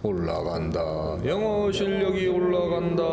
올라간다. 영어 실력이 올라간다.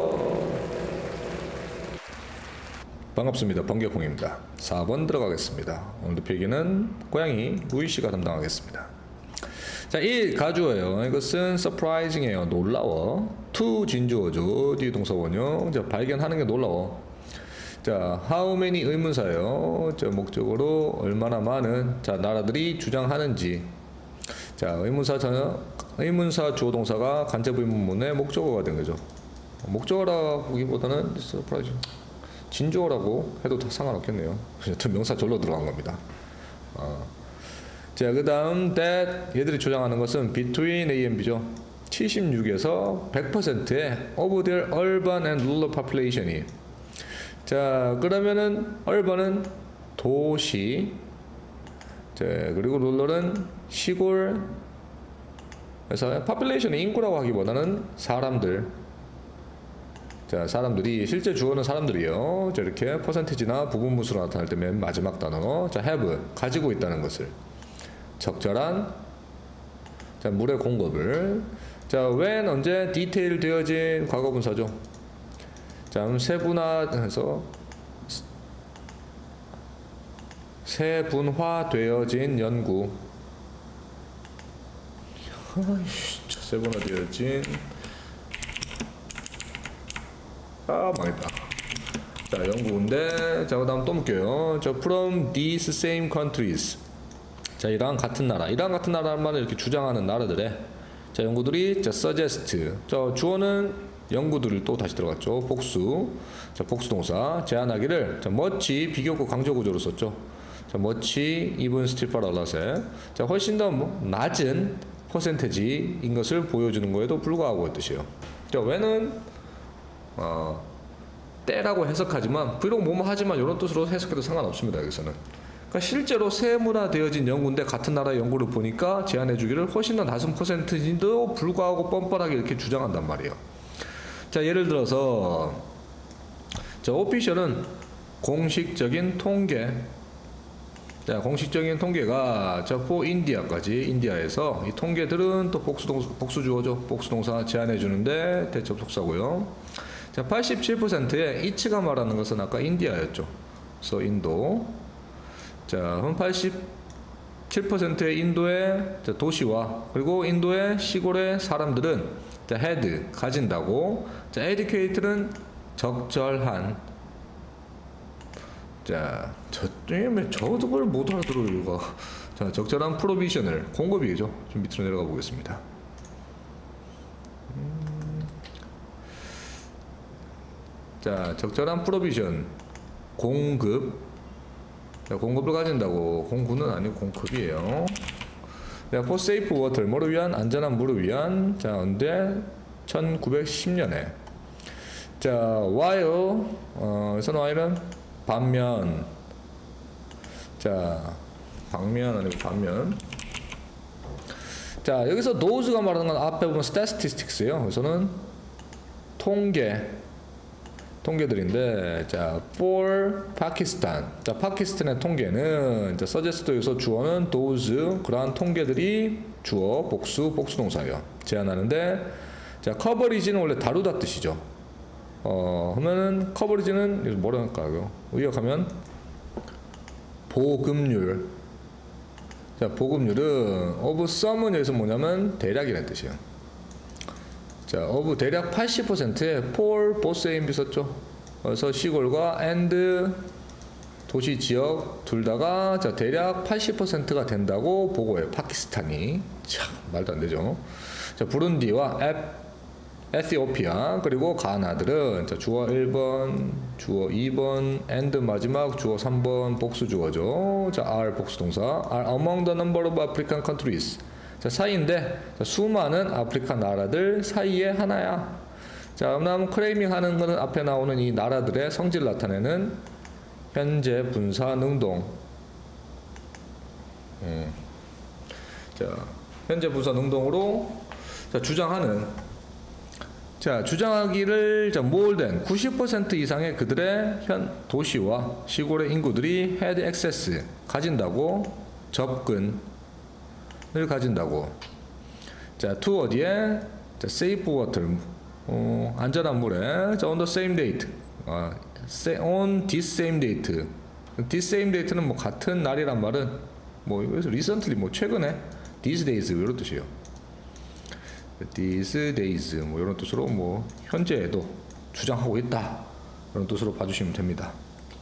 반갑습니다. 번개콩입니다. 4번 들어가겠습니다. 오늘도 필기는 고양이 루이씨가 담당하겠습니다. 자, 1 가주어예요. 이것은 surprising이에요. 놀라워. to 진주어죠. 뒤에 동사 원형. 자, 발견하는 게 놀라워. 자, how many 의문사예요. 자, 목적으로 얼마나 많은 자 나라들이 주장하는지. 자, 의문사 주어 동사가 간접 의문문의 목적어가 된 거죠. 목적어라기보다는 surprise 진주어라고 해도 다 상관없겠네요. 명사 절로 들어간 겁니다. 자, 그 다음 that 얘들이 주장하는 것은 between A and B죠. 76에서 100%의 of their urban and rural population이. 자, 그러면은 urban은 도시, 자, 그리고 rural은 시골. 그래서 population이 인구라고 하기보다는 사람들. 자, 사람들이 실제 주어는 사람들이요. 자, 이렇게 퍼센티지나 부분문수로 나타날 때 맨 마지막 단어. 자, have 가지고 있다는 것을. 적절한 자, 물의 공급을. 자, when 언제 디테일 되어진 과거분사죠. 자, 세분화해서 세분화되어진 연구. 세분화되어진 망했다. 자, 연구인데 자, 그 다음 또 볼게요. 자, from these same countries. 자, 이랑 같은 나라. 이랑 같은 나라는 말을 이렇게 주장하는 나라들의 자, 연구들이 자, suggest. 자, 주어는 연구들을 또 다시 들어갔죠. 복수. 자, 복수동사. 제안하기를 자, much 비교구 강조 구조로 썼죠. 자, much even still far less. 자, 훨씬 더 낮은 퍼센테지인 것을 보여주는 거에도 불구하고 의 뜻이에요. 자, when은 때라고 해석하지만 비록 뭐뭐 하지만 이런 뜻으로 해석해도 상관없습니다. 여기서는. 그러니까 실제로 세분화되어진 연구인데 같은 나라의 연구를 보니까 제안해주기를 훨씬 더 낮은 퍼센트인데도 불구하고 뻔뻔하게 이렇게 주장한단 말이에요. 자, 예를 들어서 자, 오피셜은 공식적인 통계. 자, 공식적인 통계가 자, for 인디아까지 인디아에서 이 통계들은 또 복수주어죠. 복수동사 제안해주는데 대접속사고요. 자, 87%의 이치가 말하는 것은 아까 인디아였죠. 그래서 인도. 자, 그럼 87%의 인도의 자, 도시와 그리고 인도의 시골의 사람들은 자, had 가진다고. 자, educate는 적절한. 자, 저걸 못 알아들어요, 이거. 자, 적절한 프로비전을 공급이죠. 좀 밑으로 내려가 보겠습니다. 자, 적절한 프로비전 공급. 자, 공급을 가진다고. 공구는 아니고 공급이에요. 자, for safe water 뭐를 위한 안전한 물을 위한. 자, 언제 1910년에. 자, while 여기서는 while은 반면. 자, 방면 아니고 반면. 자, 여기서 those가 말하는 건 앞에 보면 statistics예요. 여기서는 통계들인데, 자, for Pakistan. 자, 파키스탄의 통계는, 자, suggest에서 주어는 those, 그러한 통계들이 주어, 복수동사예요. 제안하는데, 자, coverage는 원래 다루다 뜻이죠. 그러면은, coverage는, 뭐라 할까요? 의역하면, 보급률. 자, 보급률은, of some은 여기서 뭐냐면, 대략이라는 뜻이에요. 자, of 대략 80%에 for both A and B 썼죠. 그래서 시골과 and 도시 지역 둘 다가 자, 대략 80%가 된다고 보고해요. 파키스탄이. 참, 말도 안 되죠. 자, 부룬디와 에티오피아 그리고 가나들은 자, 주어 1번, 주어 2번, and 마지막 주어 3번 복수주어죠. 자, are 복수동사. are among the number of African countries. 자, 사이인데 자, 수많은 아프리카 나라들 사이에 하나야. 자, 그다음 클레이밍 하는 거는 앞에 나오는 이 나라들의 성질을 나타내는 현재 분사 능동. 자, 현재 분사 능동으로 자, 주장하기를 자, more than 90% 이상의 그들의 현 도시와 시골의 인구들이 had access 가진다고. 접근을 가진다고. 자, to 어디에? 자, safe water. 안전한 물에. 자, on the same date. on this same date. this same date는 뭐 같은 날이란 말은 뭐 여기서 recently 뭐 최근에 these days 이런 뜻이에요. these days 뭐 이런 뜻으로 뭐 현재에도 주장하고 있다 이런 뜻으로 봐주시면 됩니다.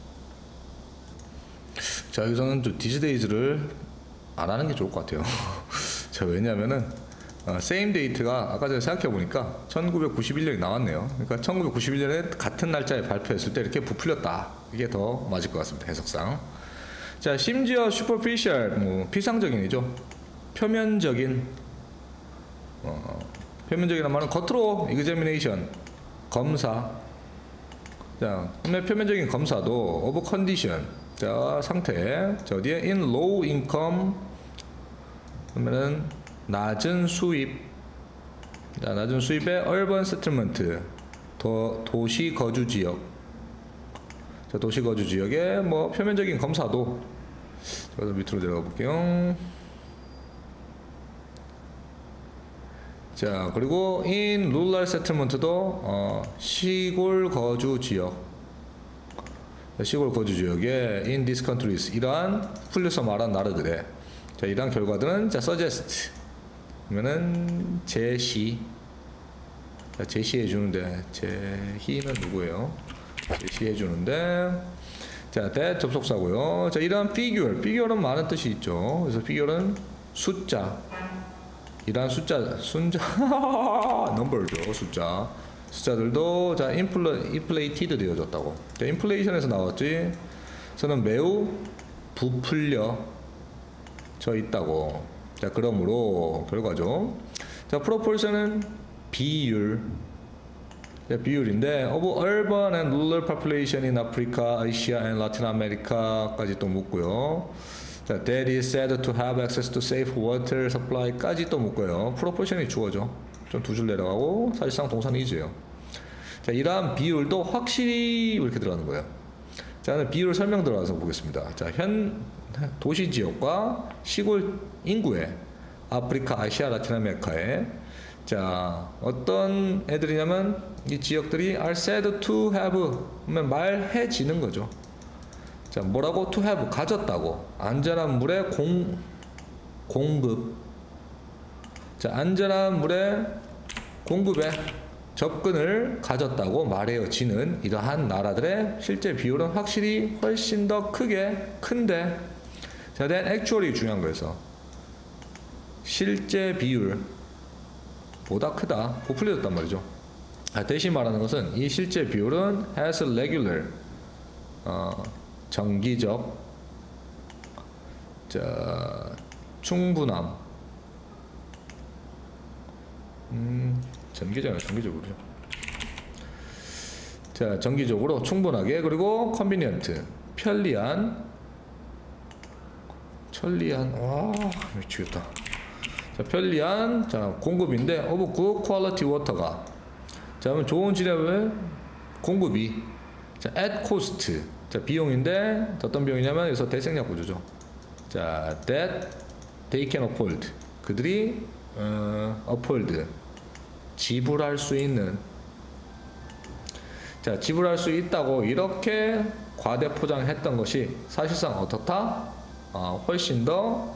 자, 여기서는 좀 these days를 안 하는 게 좋을 것 같아요. 자, 왜냐면은 same date가 아까 전에 생각해 보니까 1991년이 나왔네요. 그러니까 1991년에 같은 날짜에 발표했을 때 이렇게 부풀렸다. 이게 더 맞을 것 같습니다. 해석상. 자, 심지어 superficial 뭐 피상적인이죠. 표면적인 표면적이란 말은 겉으로 examination 검사. 자, 그러면 표면적인 검사도 of condition. 자, 상태. 자, 어디에 in low income 그러면은 낮은 수입. 자, 낮은 수입의 urban settlement. 도시 거주 지역. 자, 도시 거주 지역의 뭐 표면적인 검사도. 자, 밑으로 내려가 볼게요. 자, 그리고 in rural settlement도 시골 거주 지역. 자, 시골 거주 지역에 in these countries 이러한 풀려서 말한 나라들의 자, 이러한 결과들은 자, suggest 그러면은 제시. 자, 제시해 주는데 제희는 누구예요? 제시해 주는데 자, that 접속사고요. 자, 이러한 figure는 많은 뜻이 있죠. 그래서 figure는 숫자. 이러한 숫자 넘버죠. 숫자들도 자, inflated 되어졌다고. 자, inflation에서 나왔지. 저는 매우 부풀려 져 있다고. 자, 그러므로 결과죠. 자, proportion은 비율. 자, 비율인데 of urban and rural population in Africa, Asia and Latin America까지 또 묻고요. 자, that is said to have access to safe water supply까지 또 묻고요. proportion이 주어죠. 좀 두 줄 내려가고 사실상 동사는 is예요. 자, 이러한 비율도 확실히 이렇게 들어가는 거예요. 자, 비율 설명 들어가서 보겠습니다. 자, 현 도시 지역과 시골 인구의 아프리카, 아시아, 라틴 아메리카에 자, 어떤 애들이냐면 이 지역들이 are said to have 말해지는 거죠. 자, 뭐라고? to have 가졌다고. 안전한 물의 공급. 자, 안전한 물의 공급에 접근을 가졌다고 말해지는 이러한 나라들의 실제 비율은 확실히 훨씬 더 큰데 자, then actually 중요한 거에서 실제 비율보다 크다. 부풀려졌단 말이죠. 대신 말하는 것은 이 실제 비율은 has regular 정기적 자, 충분함 정기적으로죠. 자, 정기적으로 충분하게 그리고 convenient 편리한 와 미치겠다. 자, 편리한 자, 공급인데 of good quality water가 자, 그러면 좋은 질의 공급이 자, at cost 자, 비용인데 어떤 비용이냐면 여기서 대생략 구조죠. 자, that they can afford 그들이 afford 지불할 수 있는 자, 지불할 수 있다고 이렇게 과대 포장했던 것이 사실상 어떻다? 훨씬 더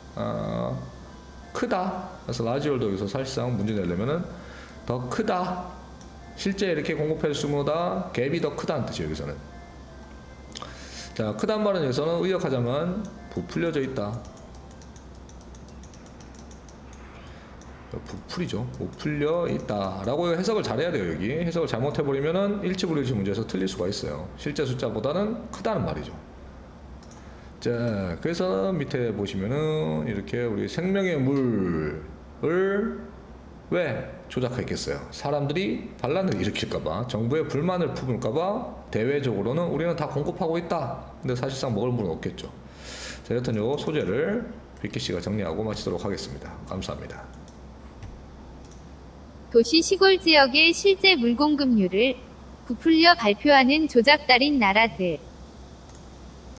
크다. 그래서 라지올도 여기서 사실상 문제 내려면은 더 크다. 실제 이렇게 공급했음보다 갭이 더 크다는 뜻이에요. 여기서는. 자, 크단 말은 여기서는 의역하자면 부풀려져 있다. 부풀이죠. 부풀려 있다 라고 해석을 잘해야 돼요. 여기 해석을 잘못해버리면은 일치불일치 문제에서 틀릴 수가 있어요. 실제 숫자보다는 크다는 말이죠. 자, 그래서 밑에 보시면은 이렇게 우리 생명의 물을 왜 조작했겠어요? 사람들이 반란을 일으킬까봐, 정부의 불만을 품을까봐 대외적으로는 우리는 다 공급하고 있다. 근데 사실상 먹을 물은 없겠죠. 자, 여튼 요 소재를 빅키씨가 정리하고 마치도록 하겠습니다. 감사합니다. 도시 시골 지역의 실제 물 공급률을 부풀려 발표하는 조작달인 나라들.